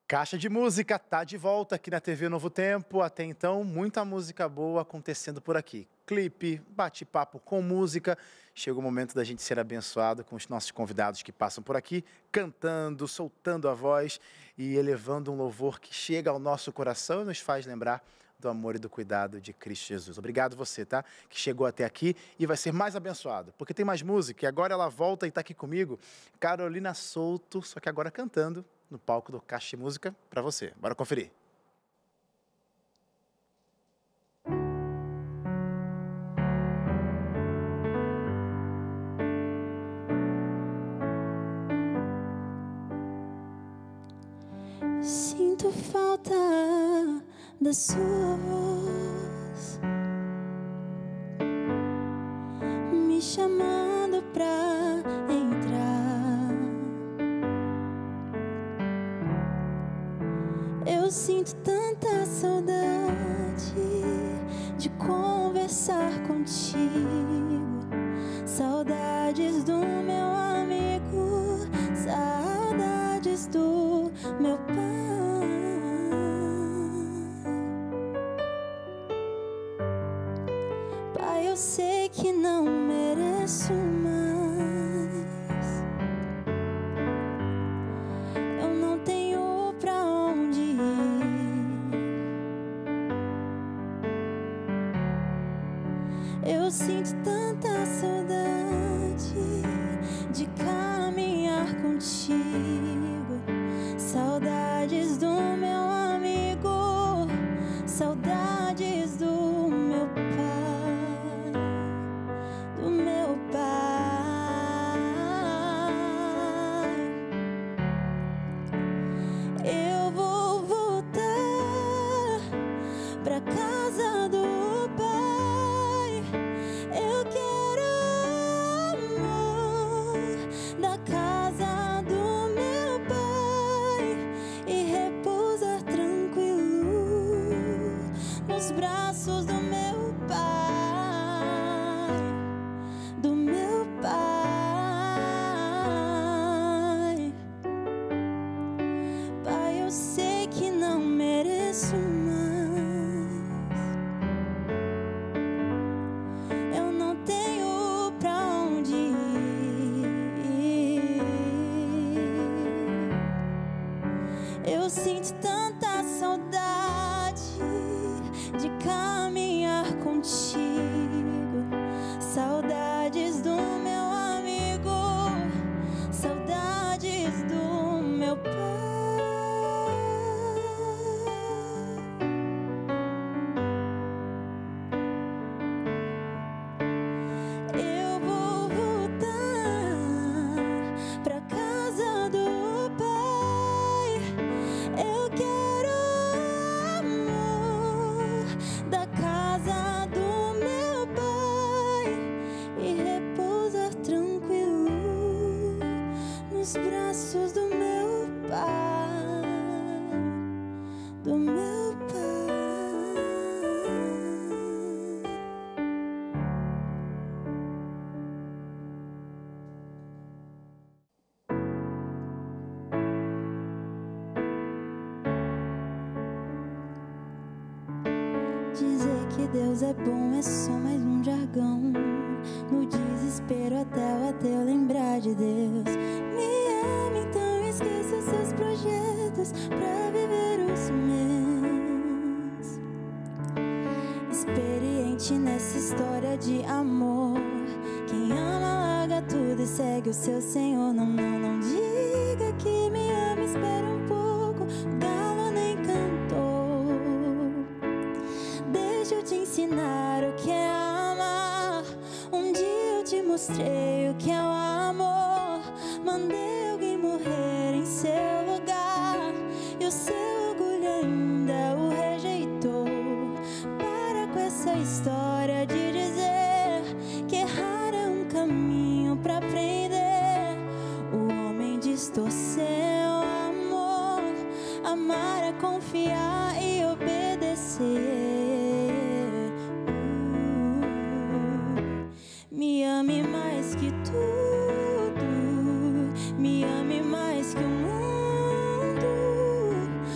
Caixa de Música tá de volta aqui na TV Novo Tempo. Até então, muita música boa acontecendo por aqui. Clipe, bate-papo com música. Chega o momento da gente ser abençoado com os nossos convidados que passam por aqui, cantando, soltando a voz e elevando um louvor que chega ao nosso coração e nos faz lembrar do amor e do cuidado de Cristo Jesus. Obrigado você, tá? Que chegou até aqui e vai ser mais abençoado, porque tem mais música e agora ela volta e tá aqui comigo, Carolina Souto, só que agora cantando no palco do Caixa de Música para você. Bora conferir. Sinto falta da sua voz me chamando pra entrar. Eu sinto tanta saudade de conversar contigo, saudades do meu amigo, saudades do meu pai. Pai, eu sei que não mereço mais, eu não tenho pra onde ir. Eu sinto tanta saudade de caminhar contigo, saudades do meu amigo, saudades do meu pai, do meu pai. Eu vou voltar pra casa do pai. Eu quero amor da casa do meu pai e repousar tranquilo nos braços do meu pai, do meu pai. Pai, eu sei que não mereço mais, eu não tenho pra onde ir. Eu sinto tanta saudade de caminhar contigo, saudades do meu amigo, saudades do meu pai. Eu vou voltar pra casa do pai. Eu quero amor da casa do meu pai e repousar tranquilo nos braços do meu pai, do meu pai. Dizer que Deus é bom é só mais um jargão. No desespero até o ateu lembrar de Deus. Me ama, então esqueça os seus projetos pra viver os meus. Experiente nessa história de amor, quem ama larga tudo e segue o seu Senhor. Não, não, não diga que me ama, espera um pouco, o galo nem cantou. Deixa eu te ensinar o que é amar. Um dia eu te mostrei o que é o amor. Mandei alguém morrer em seu lugar e o seu orgulho ainda o rejeitou. Para com essa história de dizer que errar é um caminho pra aprender. O homem distorceu amor. Amar é confiar e obedecer. Me ame mais que tudo, me ame mais que o mundo.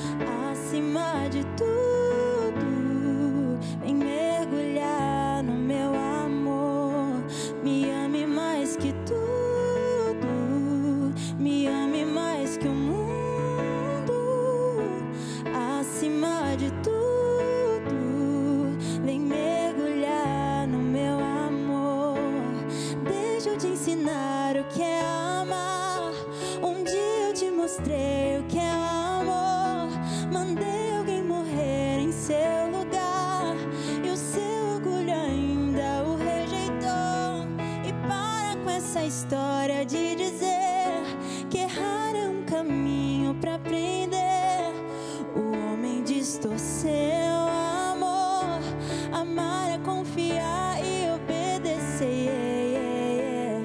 de tudo, vem mergulhar no meu amor. Me ame mais que tudo, me ame mais que o mundo, acima de tudo, vem mergulhar no meu amor. Deixa eu te ensinar o que é amar. Um dia eu te mostrei o que é amor. Mandei alguém morrer em seu lugar e o seu orgulho ainda o rejeitou. E para com essa história de dizer que errar é um caminho pra aprender. O homem distorceu amor. Amar é confiar e obedecer.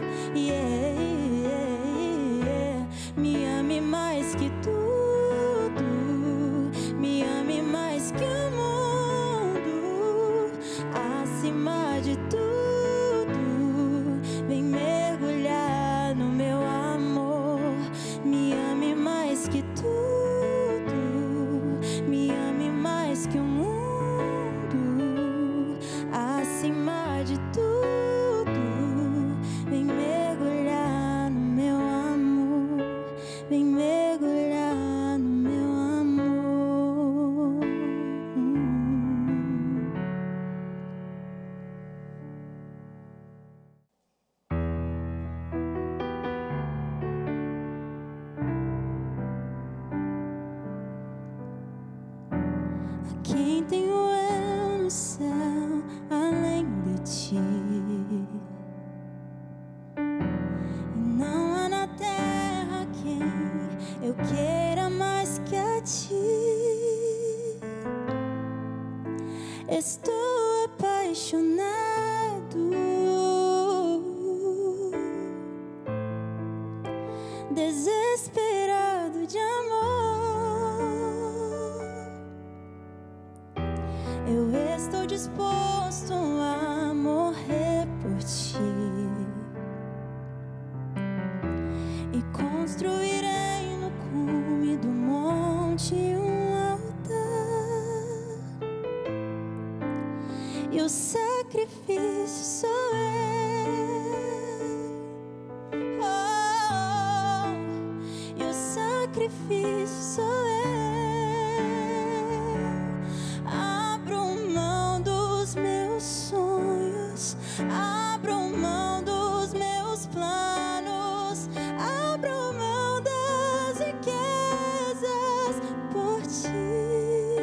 Me ame mais que tudo, me ame mais que o mundo, acima de tudo, vem mergulhar no meu amor. Me ame mais que tudo, me ame mais que o mundo, acima de tudo, vem mergulhar no meu amor, vem mergulhar no meu amor. A quem tenho eu no céu além de ti? E não há na terra quem eu queira mais que a ti. Estou apaixonado, desesperado de amor. Eu estou disposto a morrer por ti e construirei no cume do monte um altar. E o sacrifício sou eu. E o sacrifício sou eu. Abro mão dos meus sonhos, abro mão dos meus planos, abro mão das riquezas por ti.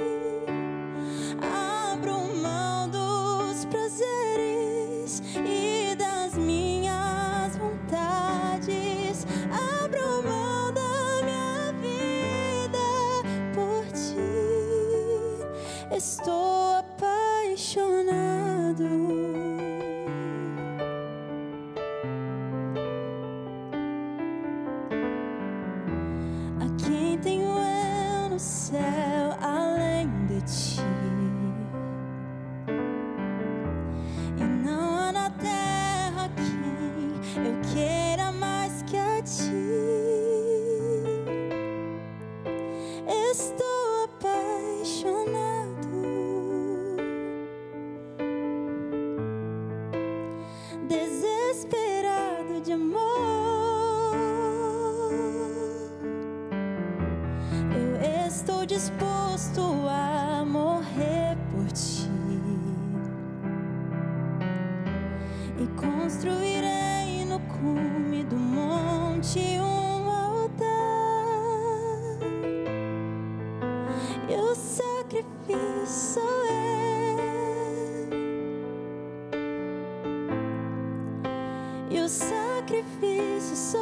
Abro mão dos prazeres e das minhas vontades. Abro mão da minha vida por ti. Estou apaixonado. A quem tenho eu no céu além de ti? E não há na terra quem eu queira mais que a ti. Estou apaixonado, desesperado de amor. Eu estou disposto a morrer por ti e construirei no cume do monte um altar. E o sacrifício sou eu. E o sacrifício sou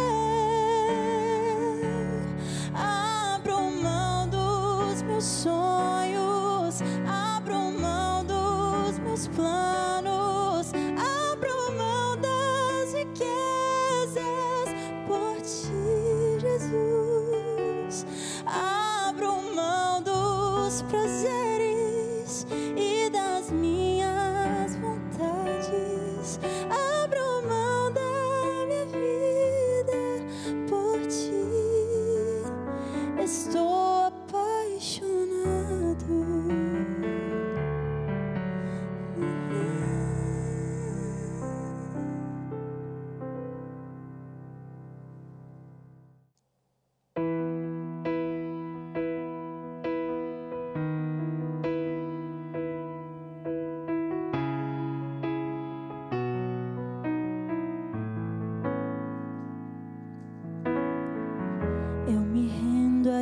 eu. Abro mão dos meus sonhos, abro mão dos meus planos, abro mão das riquezas por ti, Jesus. Abro mão dos prazeres e das minhas vontades. Abro mão da minha vida por ti. Estou apaixonado.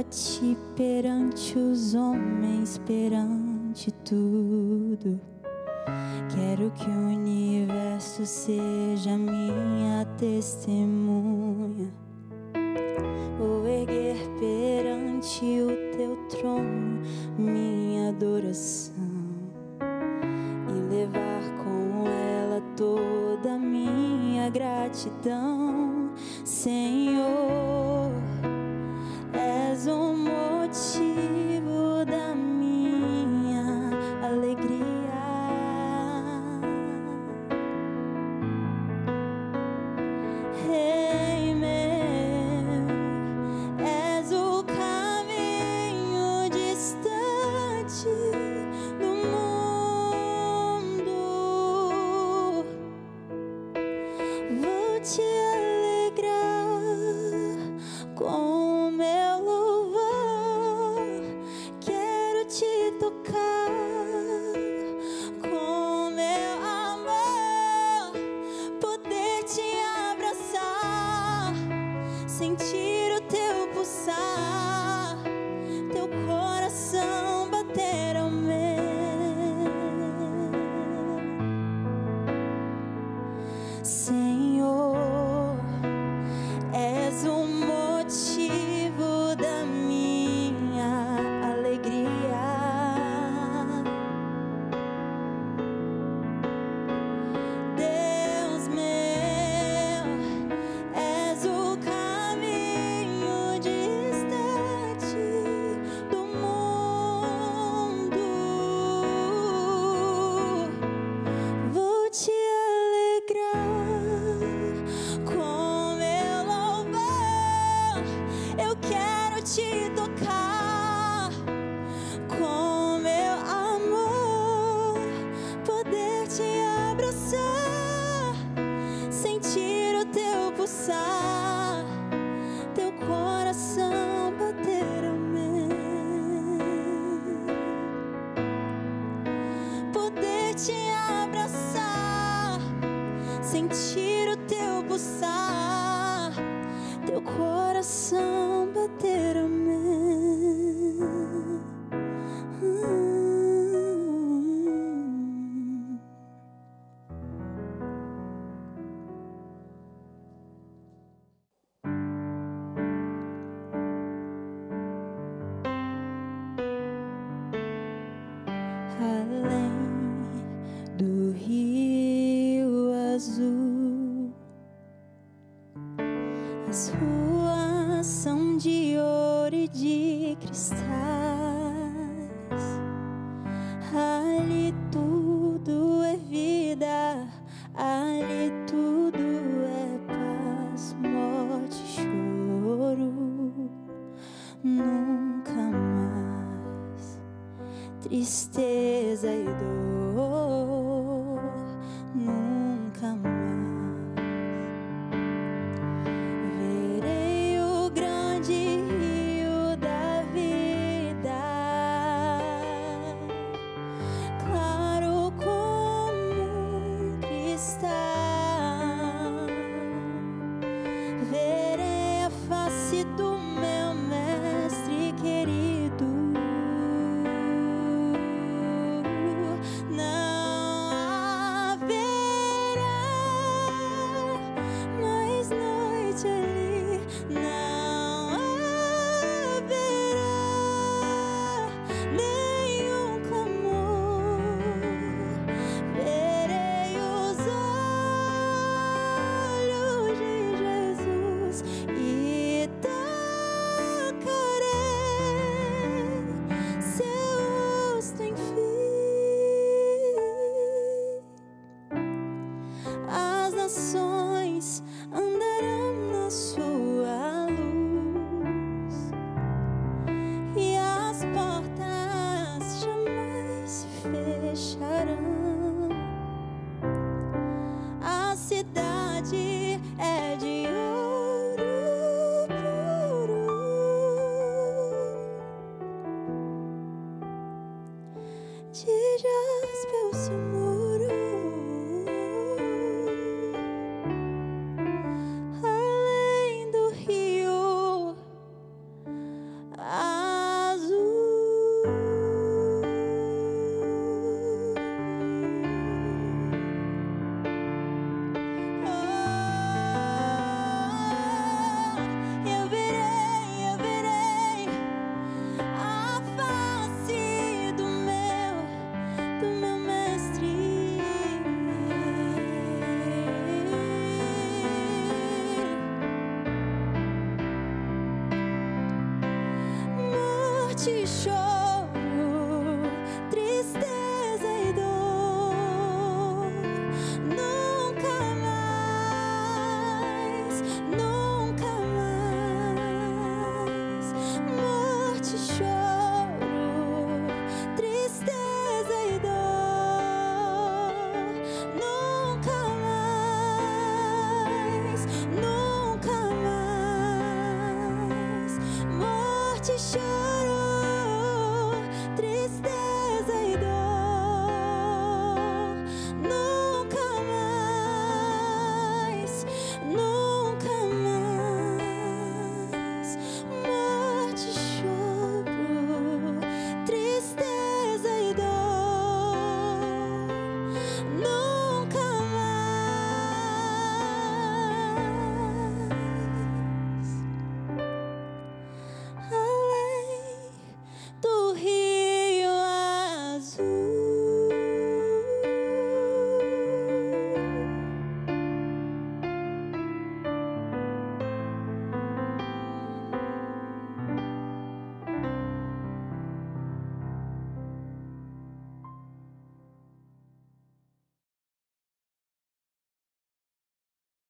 Vou-te perante os homens, perante tudo. Quero que o universo seja minha testemunha. Vou erguer perante o teu trono minha adoração e levar com ela toda a minha gratidão. Senhor, és o motivo da minha alegria. Rei meu, és o caminho distante do mundo. Vou te alegrar com meu louvor. Quero te tocar com meu amor, poder te abraçar, sentir o teu pulsar, teu coração bater ao meu. Senhor, és o motivo da minha alegria. Deus meu, és o caminho distante do mundo. Vou te alegrar com meu louvor. Eu quero te tocar com meu amor, poder te abraçar, sentir o teu pulsar, teu coração bater ao meu, poder te abraçar, sentir o teu pulsar, teu coração bater ao meu. Além do rio azul, as ruas são de ouro e de cristais. Ali tudo é vida, ali tudo é paz, morte, choro. Nunca mais tristeza e dor, nunca mais verei o grande rio da vida, claro como um cristal. Verei a face do meu mestre querido. Não haverá mais noite ali, não haverá nenhum clamor. Verei os olhos de Jesus e tocarei seu rosto, enfim. As nações andarão na sua luz e as portas jamais se fecharão. A cidade é de ouro puro, de jaspe o seu muro. Além do rio morte, choro, tristeza e dor. Nunca mais, nunca mais. Morte, choro, tristeza e dor. Nunca mais, nunca mais. Morte, choro.